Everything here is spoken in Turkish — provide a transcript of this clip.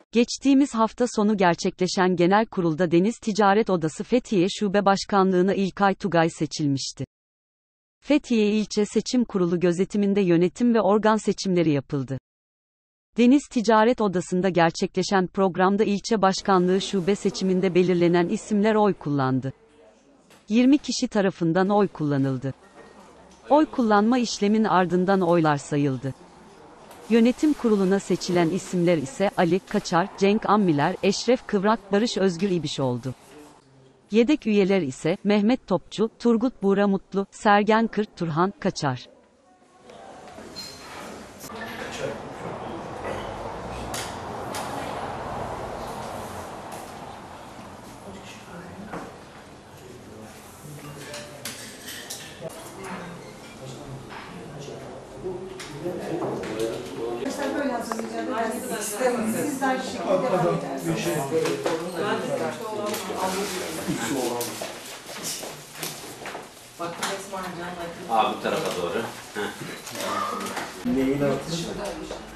Geçtiğimiz hafta sonu gerçekleşen genel kurulda Deniz Ticaret Odası Fethiye Şube Başkanlığına İlkay Tugay seçilmişti. Fethiye İlçe Seçim Kurulu gözetiminde yönetim ve organ seçimleri yapıldı. Deniz Ticaret Odası'nda gerçekleşen programda ilçe başkanlığı şube seçiminde belirlenen isimler oy kullandı. 20 kişi tarafından oy kullanıldı. Oy kullanma işlemin ardından oylar sayıldı. Yönetim kuruluna seçilen isimler ise Ali Kaçar, Cenk Ammiler, Eşref Kıvrak, Barış Özgür İbiş oldu. Yedek üyeler ise Mehmet Topçu, Turgut Buğra Mutlu, Sergen Kırt, Turhan Kaçar. Böyle hazırlayacağım. Sizler şu şekilde devam edersiniz. Abi bu tarafa doğru. Neyin altı?